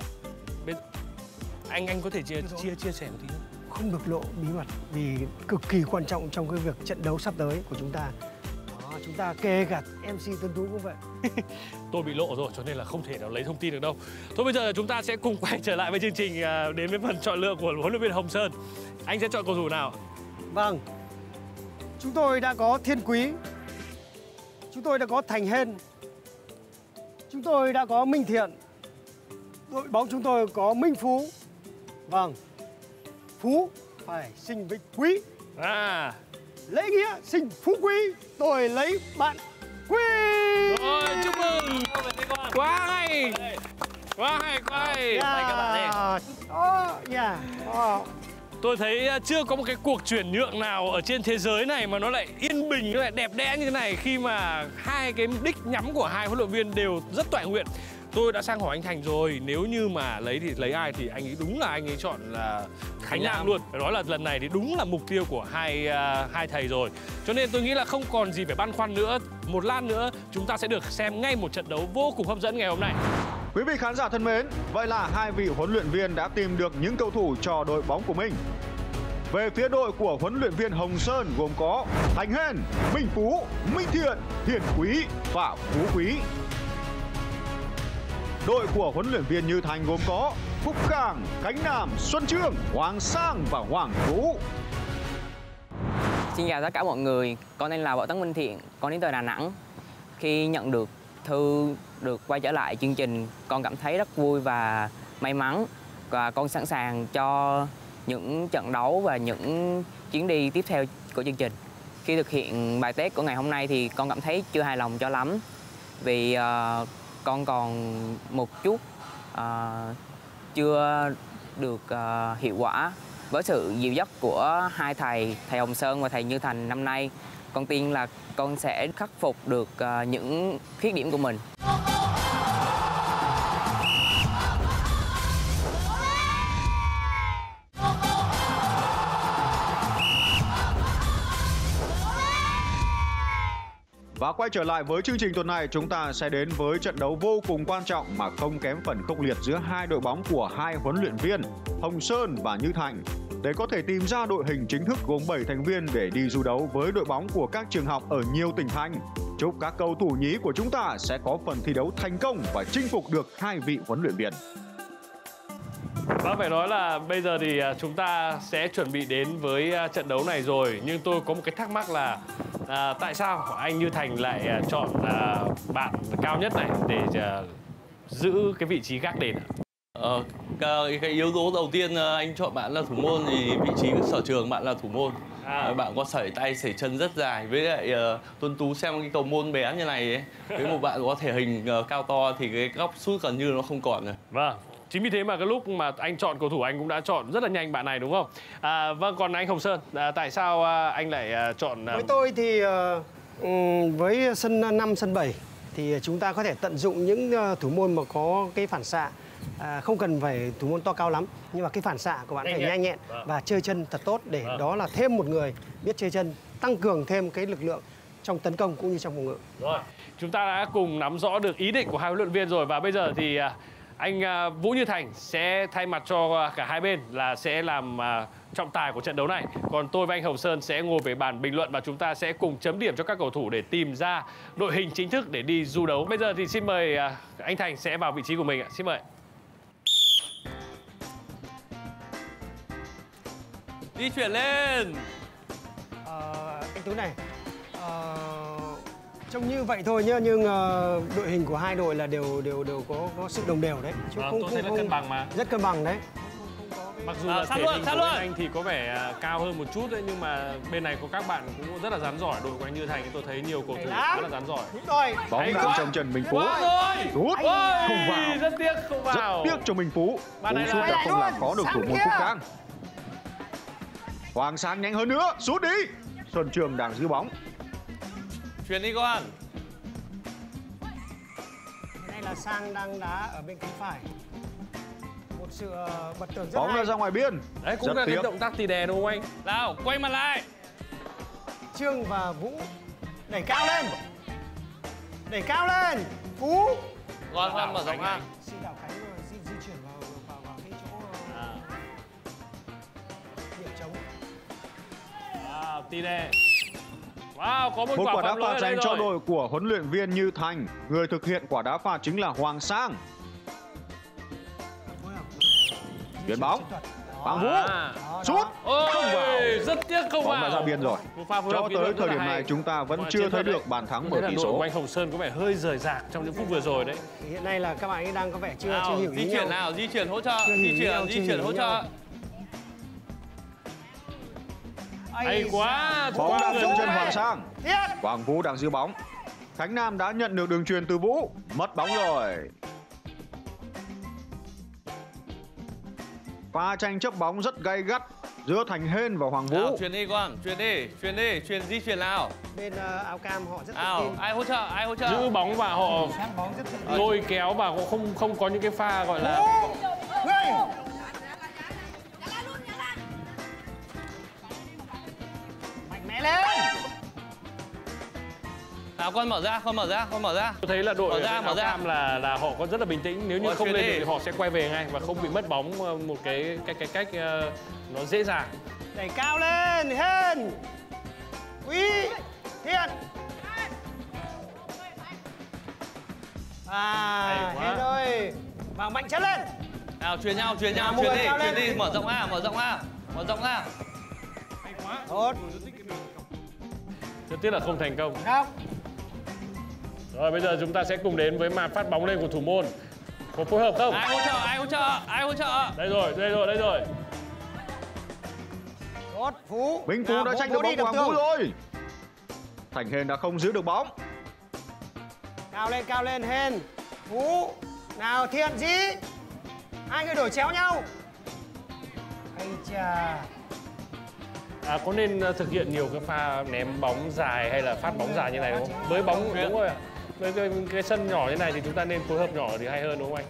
Anh có thể chia sẻ một tí nữa. Không được lộ bí mật vì cực kỳ quan trọng trong cái việc trận đấu sắp tới của chúng ta. Đó, chúng ta kể cả MC Tuấn Tú cũng vậy. Tôi bị lộ rồi cho nên là không thể nào lấy thông tin được đâu. Thôi bây giờ chúng ta sẽ cùng quay trở lại với chương trình, đến với phần chọn lựa của huấn luyện viên Hồng Sơn. Anh sẽ chọn cầu thủ nào? Vâng. Chúng tôi đã có Thiên Quý. Chúng tôi đã có Thành Hên. Chúng tôi đã có Minh Thiện. Đội bóng chúng tôi có Minh Phú. Vâng. Phú phải sinh với Quý. Lễ nghĩa sinh phú quý. Tôi lấy bạn Quý. Rồi, chúc mừng. Quá hay. Quá hay, quá hay. Các bạn đi. Tôi thấy chưa có một cái cuộc chuyển nhượng nào ở trên thế giới này mà nó lại yên bình, nó lại đẹp đẽ như thế này, khi mà hai cái đích nhắm của hai huấn luyện viên đều rất toại nguyện. Tôi đã sang hỏi anh Thành rồi, nếu như mà lấy thì lấy ai thì anh ấy đúng là anh ấy chọn là Khánh Nam luôn. Phải nói là lần này thì đúng là mục tiêu của hai thầy rồi. Cho nên tôi nghĩ là không còn gì phải băn khoăn nữa. Một lát nữa chúng ta sẽ được xem ngay một trận đấu vô cùng hấp dẫn ngày hôm nay. Quý vị khán giả thân mến, vậy là hai vị huấn luyện viên đã tìm được những cầu thủ cho đội bóng của mình. Về phía đội của huấn luyện viên Hồng Sơn gồm có Thành Hên, Minh Phú, Minh Thiện, Hiền Quý và Phú Quý. Đội của huấn luyện viên Như Thành gồm có Phúc Khang, Khánh Nam, Xuân Trương, Hoàng Sang và Hoàng Vũ. Xin chào tất cả mọi người, con tên là Võ Tấn Minh Thiện, con đến từ Đà Nẵng. Khi nhận được thư được quay trở lại chương trình, con cảm thấy rất vui và may mắn. Và con sẵn sàng cho những trận đấu và những chuyến đi tiếp theo của chương trình. Khi thực hiện bài test của ngày hôm nay thì con cảm thấy chưa hài lòng cho lắm. Vì con còn một chút chưa được hiệu quả. Với sự dìu dắt của hai thầy Hồng Sơn và thầy Như Thành năm nay, con tin là con sẽ khắc phục được những khuyết điểm của mình. Và quay trở lại với chương trình tuần này, chúng ta sẽ đến với trận đấu vô cùng quan trọng mà không kém phần khốc liệt giữa hai đội bóng của hai huấn luyện viên Hồng Sơn và Như Thành, để có thể tìm ra đội hình chính thức gồm 7 thành viên để đi du đấu với đội bóng của các trường học ở nhiều tỉnh thành. Chúc các cầu thủ nhí của chúng ta sẽ có phần thi đấu thành công và chinh phục được hai vị huấn luyện viên. Và phải nói là bây giờ thì chúng ta sẽ chuẩn bị đến với trận đấu này rồi. Nhưng tôi có một cái thắc mắc là tại sao anh Như Thành lại chọn bạn cao nhất này để giữ cái vị trí gác đền? Cái yếu tố đầu tiên anh chọn bạn là thủ môn thì vị trí sở trường bạn là thủ môn. Bạn có sẩy tay sẩy chân rất dài, với lại Tuấn Tú xem cái cầu môn bé như này ấy, với một bạn có thể hình cao to thì cái góc sút gần như nó không còn rồi. Vâng. Chính vì thế mà cái lúc mà anh chọn cầu thủ anh cũng đã chọn rất là nhanh bạn này đúng không? Vâng, còn anh Hồng Sơn, tại sao anh lại chọn... Với tôi thì với sân 5, sân 7 thì chúng ta có thể tận dụng những thủ môn mà có cái phản xạ, không cần phải thủ môn to cao lắm, nhưng mà cái phản xạ của bạn phải nhanh nhẹn và chơi chân thật tốt, để đó là thêm một người biết chơi chân, tăng cường thêm cái lực lượng trong tấn công cũng như trong phòng ngự. Rồi, chúng ta đã cùng nắm rõ được ý định của hai huấn luyện viên rồi, và bây giờ thì anh Vũ Như Thành sẽ thay mặt cho cả hai bên là sẽ làm trọng tài của trận đấu này. Còn tôi và anh Hồng Sơn sẽ ngồi về bàn bình luận và chúng ta sẽ cùng chấm điểm cho các cầu thủ để tìm ra đội hình chính thức để đi du đấu. Bây giờ thì xin mời anh Thành sẽ vào vị trí của mình ạ. Xin mời. Di chuyển lên. Anh Tú này, trông như vậy thôi nhá, nhưng đội hình của hai đội là đều có sự đồng đều đấy. Chứ tôi thấy là cân bằng mà. Rất cân bằng đấy. Mặc dù là thể hình của bên anh thì có vẻ cao hơn một chút đấy, nhưng mà bên này có các bạn cũng rất là rắn giỏi. Đội của anh Như Thành tôi thấy nhiều cầu thủ rất là rắn giỏi. Đúng rồi. Bóng đang trong chân Minh Phú. Sút không vào. Rất tiếc không vào. Rất tiếc cho Minh Phú. Cú sút đã không làm khó được thủ môn Phúc Khang. Hoàng Sang nhanh hơn nữa, sút đi. Xuân Trường đang giữ bóng. Chuyển đi con. Cái này là Sang đang đá ở bên cánh phải. Một sự bật tường rất Bóng hay. ra ra ngoài biên. Đấy cũng rất là tiếc. cái động tác tì đè đúng không anh? Nào, quay mặt lại. Trương và Vũ đẩy cao lên. Đẩy cao lên. Phú. Con mở rộng ra. Xin Đào Khánh di chuyển vào cái chỗ điểm trống. Tì đè. Wow, có một Một quả đá phạm lỗi phạt ở đây dành cho rồi. đội của huấn luyện viên Như Thành. Người thực hiện quả đá phạt chính là Hoàng Sang. Chuyền bóng. Hoàng Vũ. Sút không vào. Rất tiếc không Bóng đã vào. ra biên rồi. Một pha phối hợp Cho kỹ tới thuật thời rất điểm là hay. này chúng ta vẫn Và chưa chiến thấy thuật được bàn thắng đấy. bởi Thế là tỷ đội số. của anh Hồng Sơn có vẻ hơi rời rạc trong những phút vừa rồi đấy. Hiện nay là các bạn ấy đang có vẻ chưa Nào, hiểu ý di nhau. chuyển nào, di chuyển hỗ trợ, Chưa hiểu ý nhau, di chưa chuyển hiểu hỗ ý trợ. nhau. Hay quá. Bóng đang trong chân Vũ Hoàng về. Sang. Tiếp. Hoàng Vũ đang giữ bóng. Khánh Nam đã nhận được đường truyền từ Vũ. Mất bóng rồi. Pha tranh chấp bóng rất gay gắt giữa Thành Hên và Hoàng Vũ. Nào, chuyển đi con, chuyển đi, di chuyển nào. Bên áo cam họ rất tự Nào, tin. ai hỗ trợ, Giữ bóng và họ Sát bóng rất tự tin. lôi kéo và cũng không có những cái pha gọi là Người. Mạnh mẽ lên. Nào con mở ra. tôi thấy là đội Mở ra, áo mở ra. cam là họ có rất là bình tĩnh. Nếu như Rồi, không chuyển lên đi. được thì họ sẽ quay về ngay và không bị mất bóng một cái cách nó dễ dàng. Đẩy cao lên. Hên. Quý. Thiện. Hay quá. Hên ơi. Vào mạnh chân lên. Nào, chuyển nhau, Nào, mọi người cao lên. chuyển đi, mở rộng ra. Tốt. Rất tiếc là không thành công. Không. Rồi bây giờ chúng ta sẽ cùng đến với màn phát bóng lên của thủ môn. Có phối hợp không? Ai hỗ trợ. Đây rồi. Tốt. Phú. Minh Phú Nào, đã Vũ tranh được đi bóng đập của Hoàng Vũ tường. rồi. Thành Hên đã không giữ được bóng. Cao lên Hên. Phú. Nào Thiện gì? Hai người đổi chéo nhau. Ây chà. Có nên thực hiện nhiều cái pha ném bóng dài hay là phát bóng dài như này đúng không? Với bóng đúng rồi ạ. Với cái sân nhỏ như này thì chúng ta nên phối hợp nhỏ thì hay hơn đúng không anh?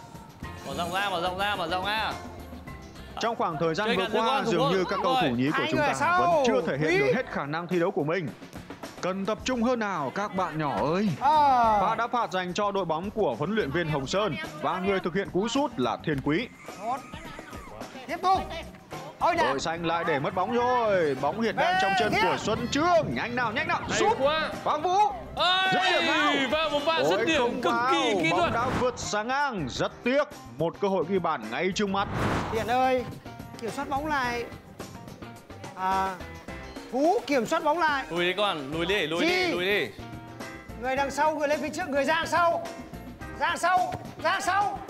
Mở rộng ra. Trong khoảng thời gian Chơi vừa gần dưới qua, con, thủ dường môn. như các Đúng cầu rồi. thủ nhí của Hai chúng người ta sau. vẫn chưa thể hiện Quý. được hết khả năng thi đấu của mình. Cần tập trung hơn nào các bạn nhỏ ơi. Pha đá phạt dành cho đội bóng của huấn luyện viên Hồng Sơn và người thực hiện cú sút là Thiên Quý. Tốt. Tiếp tục. Ôi nè. Đội xanh lại để mất bóng rồi. Bóng hiện đang trong chân của Xuân Trương. Nhanh nào, Hay sút. quá. Hoàng Vũ. Dứt điểm nào. Và một pha dứt Ôi, điểm không cực vào. kỳ kỹ Bóng thuật. đã vượt sang ngang. Rất tiếc. Một cơ hội ghi bàn ngay trước mắt. Thiện ơi, kiểm soát bóng lại. Phú kiểm soát bóng lại. Lùi đi con, lùi đi. Người đằng sau, người lên phía trước, người ra sau. Ra sau.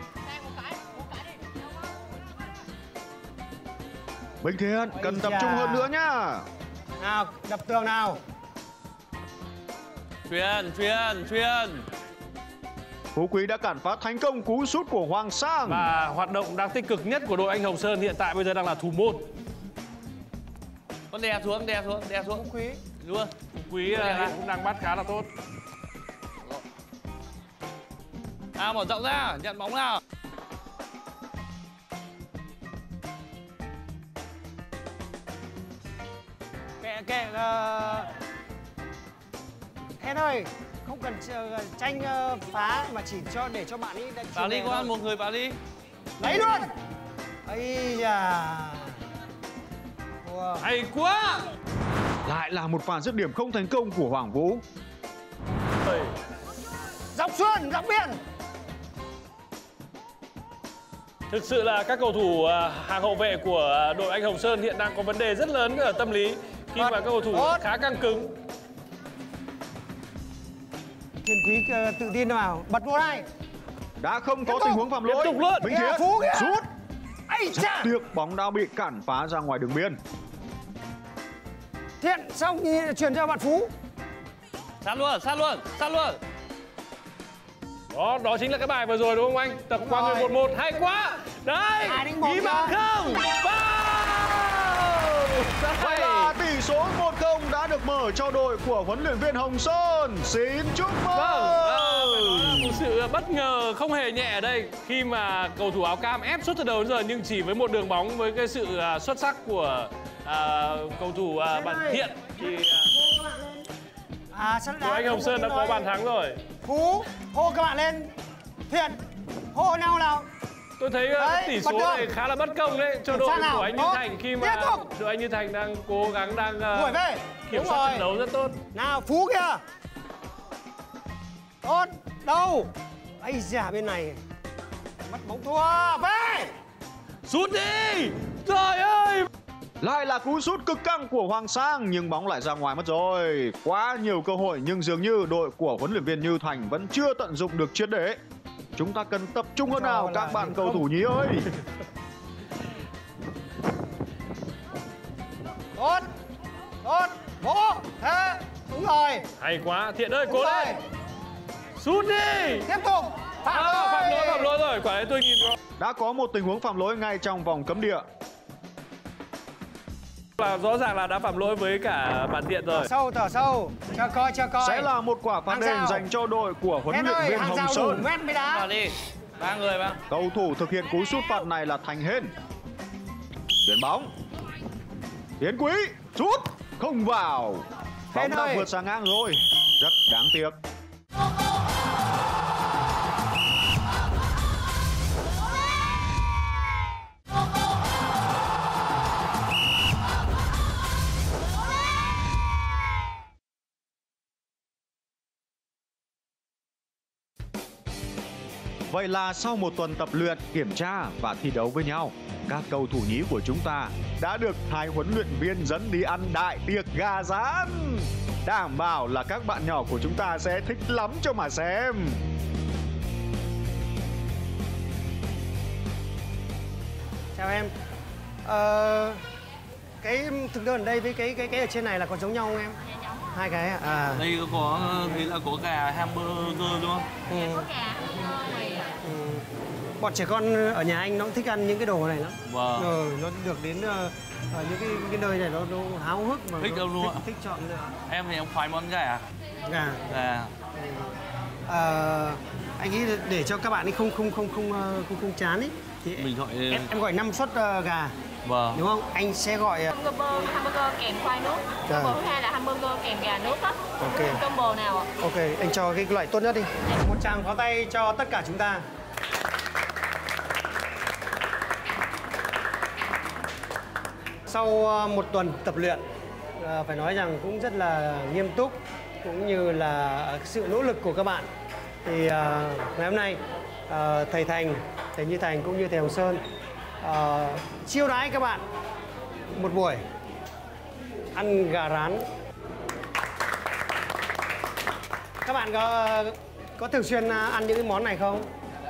Bình Thiện cần tập trung hơn nữa nhá. Nào, đập tường nào. Truyền. Phú Quý đã cản phá thành công cú sút của Hoàng Sang. Và hoạt động đang tích cực nhất của đội anh Hồng Sơn hiện tại bây giờ đang là thủ môn. Con đè xuống. Quý. Luôn. Quý hiện cũng đang bắt khá là tốt. Nào, mở rộng ra, nhận bóng nào. Hen ơi, không cần tranh phá mà chỉ để cho bạn ấy Vào đi con, một người vào đi. lấy luôn. Ây da. Wow. Hay quá. Lại là một pha dứt điểm không thành công của Hoàng Vũ. Dọc Xuân, dọc biên. Thực sự là các cầu thủ hàng hậu vệ của đội Anh Hồng Sơn hiện đang có vấn đề rất lớn ở tâm lý khi mà các cầu thủ khá căng cứng. Thiên Quý tự tin vào, bật vô đây. Đã không có tình huống phạm lỗi. Tiếp tục luôn. Vĩnh Thiện Phú kìa. rút. Ây Rất cha. tiếc bóng đã bị cản phá ra ngoài đường biên. Thiện xong chuyển cho bạn Phú. Sát luôn, sát luôn, sát luôn. Đó chính là cái bài vừa rồi đúng không anh? Tập qua người 1-1, hay quá. Đấy, 2-1 ghi bàn không? Vậy là tỷ số 1-0 đã được mở cho đội của huấn luyện viên Hồng Sơn. Xin chúc mừng. Vâng, một sự bất ngờ không hề nhẹ ở đây khi mà cầu thủ áo cam ép suốt từ đầu đến giờ, nhưng chỉ với một đường bóng với cái sự xuất sắc của cầu thủ bạn Thiện thì đội Anh Hồng Sơn đã có bàn thắng rồi. Phú, hô các bạn lên. Thiện, hô nhau nào. Tôi thấy Đấy, tỷ số bật đường. này khá là bất công đấy cho Kiểm đội tra nào. của anh Như Tốt. Thành khi Tiếp mà tục. đội anh Như Thành đang cố gắng Đuổi về. kiểm Đúng soát rồi. trận đấu rất tốt. Nào, Phú kìa. Tốt, đâu. Ây da, bên này. Mất bóng thua, về. Sút đi! Trời ơi! Lại là cú sút cực căng của Hoàng Sang nhưng bóng lại ra ngoài mất rồi. Quá nhiều cơ hội nhưng dường như đội của huấn luyện viên Như Thành vẫn chưa tận dụng được triệt để. Chúng ta cần tập trung hơn nào các bạn cầu thủ nhí ơi. Tốt, tốt, bố, thế, đúng rồi. Hay quá, Thiện ơi, cố Đúng lên! rồi. Sút đi! Tiếp tục. Phạm Phạm lỗi rồi, quả đấy tôi nhìn rồi. Đã có một tình huống phạm lỗi ngay trong vòng cấm địa. Và rõ ràng là đã phạm lỗi với cả bạn Thiện rồi. Thở sâu, cho coi. Sẽ là một quả phạt Hàng đền rào. dành cho đội của huấn Hen luyện ơi, viên hàng Hồng rào đủ Sơn. mét mới đá. Vào đi. 3 người vào. Cầu thủ thực hiện cú sút phạt này là Thành Hên. Chuyển bóng. Tiến Quý sút không vào. Bóng Hên đã ơi. vượt sang ngang rồi. Rất đáng tiếc. Vậy là sau một tuần tập luyện, kiểm tra và thi đấu với nhau, các cầu thủ nhí của chúng ta đã được hai huấn luyện viên dẫn đi ăn đại tiệc gà rán. Đảm bảo là các bạn nhỏ của chúng ta sẽ thích lắm cho mà xem. Chào em. Cái thực đơn ở đây với cái ở trên này là có giống nhau không em? Hai cái ạ? À. Đây có thấy là có gà hamburger đúng không? Bọn trẻ con ở nhà anh nó cũng thích ăn những cái đồ này lắm. Vâng. Nó được đến ở những cái nơi này nó háo hức mà Thích đâu luôn ạ? thích chọn Em thì em khoái món gà. gà. Gà. Anh nghĩ để cho các bạn ấy không chán ấy thì Mình gọi em gọi 5 suất gà. Vâng. Đúng không? Anh sẽ gọi hamburger kèm khoai nước. Combo thứ hai là hamburger kèm gà nước á. Ok. Combo nào ạ? Ok, anh cho cái loại tốt nhất đi. Một tràng pháo tay cho tất cả chúng ta. Sau một tuần tập luyện, phải nói rằng cũng rất là nghiêm túc, cũng như là sự nỗ lực của các bạn. Thì ngày hôm nay, thầy Thành, thầy Như Thành cũng như thầy Hồng Sơn chiêu đãi các bạn một buổi ăn gà rán. Các bạn có thường xuyên ăn những cái món này không?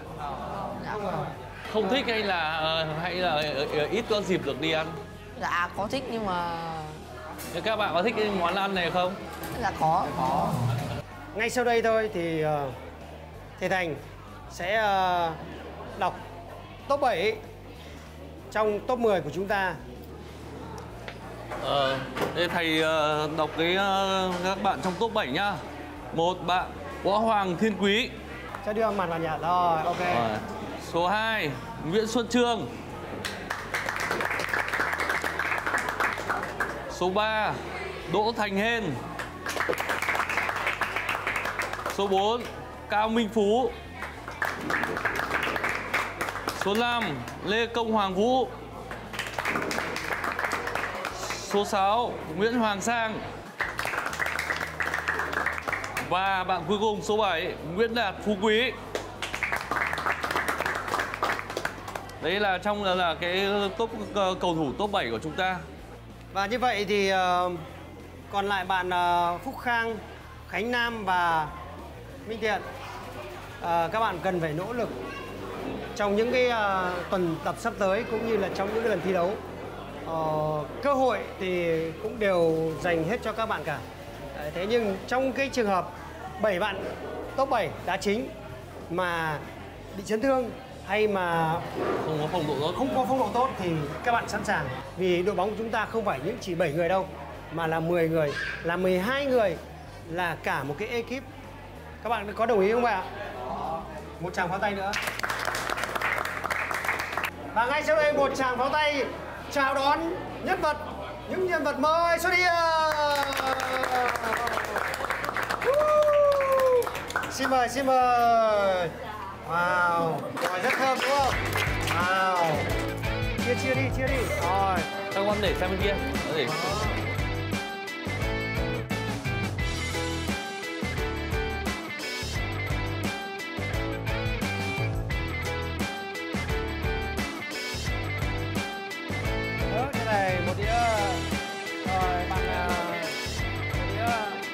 Không thích hay là ít có dịp được đi ăn? Dạ có thích nhưng mà Thế các bạn có thích cái món ăn này không? dạ có. Ngay sau đây thôi thì thầy Thành sẽ đọc top 7 trong top 10 của chúng ta. Thế thầy đọc các bạn trong top 7 nhá. 1 bạn Võ Hoàng Thiên Quý. Cho đưa mặt vào nhà rồi, ok. Số 2 Nguyễn Xuân Trương. Số 3 Đỗ Thành Hên. Số 4 Cao Minh Phú. Số 5 Lê Công Hoàng Vũ. Số 6 Nguyễn Hoàng Sang. Và bạn cuối cùng số 7 Nguyễn Đạt Phú Quý. Đấy là trong là cái top cầu thủ top 7 của chúng ta. Và như vậy thì còn lại bạn Phúc Khang, Khánh Nam và Minh Thiện. Các bạn cần phải nỗ lực trong những cái tuần tập sắp tới cũng như là trong những cái lần thi đấu. Cơ hội thì cũng đều dành hết cho các bạn cả. Thế nhưng trong cái trường hợp 7 bạn top 7 đá chính mà bị chấn thương hay mà không có phong độ tốt thì các bạn sẵn sàng, vì đội bóng của chúng ta không phải những chỉ 7 người đâu mà là 10 người, là 12 người, là cả một cái ekip. Các bạn có đồng ý không ạ? Một tràng pháo tay nữa. Và ngay sau đây một tràng pháo tay chào đón những nhân vật mới xuất hiện. Xin mời. Wow, rồi rất thơm đúng không? Wow. Chia đi. Rồi. Các con để sang bên kia. Để. Cái này một đĩa. Rồi bạn một đĩa.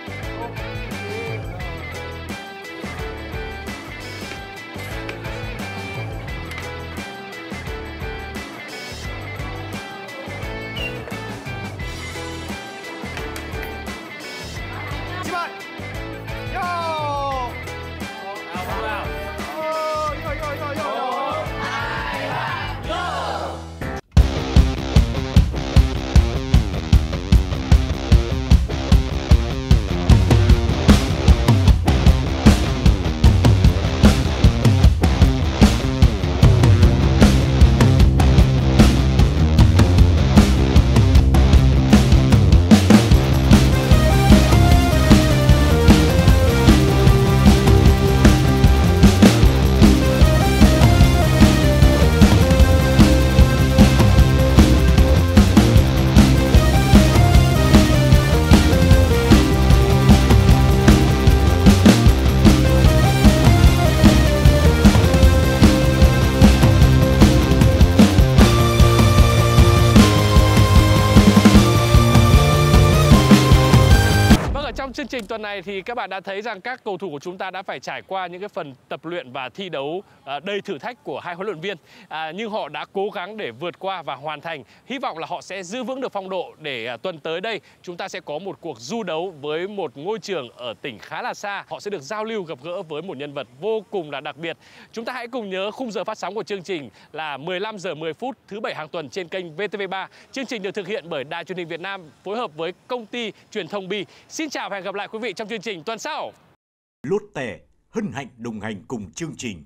Chương trình tuần này thì các bạn đã thấy rằng các cầu thủ của chúng ta đã phải trải qua những cái phần tập luyện và thi đấu đầy thử thách của hai huấn luyện viên, nhưng họ đã cố gắng để vượt qua và hoàn thành. Hy vọng là họ sẽ giữ vững được phong độ để tuần tới đây chúng ta sẽ có một cuộc du đấu với một ngôi trường ở tỉnh khá là xa. Họ sẽ được giao lưu gặp gỡ với một nhân vật vô cùng là đặc biệt. Chúng ta hãy cùng nhớ khung giờ phát sóng của chương trình là 15 giờ 10 phút thứ 7 hàng tuần trên kênh VTV3. Chương trình được thực hiện bởi Đài Truyền hình Việt Nam phối hợp với công ty truyền thông Bi. Xin chào và hẹn gặp lại quý vị trong chương trình tuần sau. Lotte hân hạnh đồng hành cùng chương trình.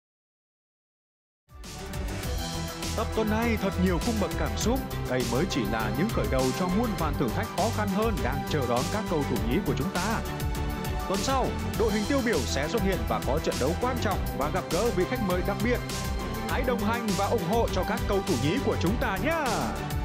Tập tuần này thật nhiều cung bậc cảm xúc. Đây mới chỉ là những khởi đầu cho muôn vàn thử thách khó khăn hơn đang chờ đón các cầu thủ nhí của chúng ta. Tuần sau, đội hình tiêu biểu sẽ xuất hiện và có trận đấu quan trọng và gặp gỡ vị khách mời đặc biệt. Hãy đồng hành và ủng hộ cho các cầu thủ nhí của chúng ta nhé!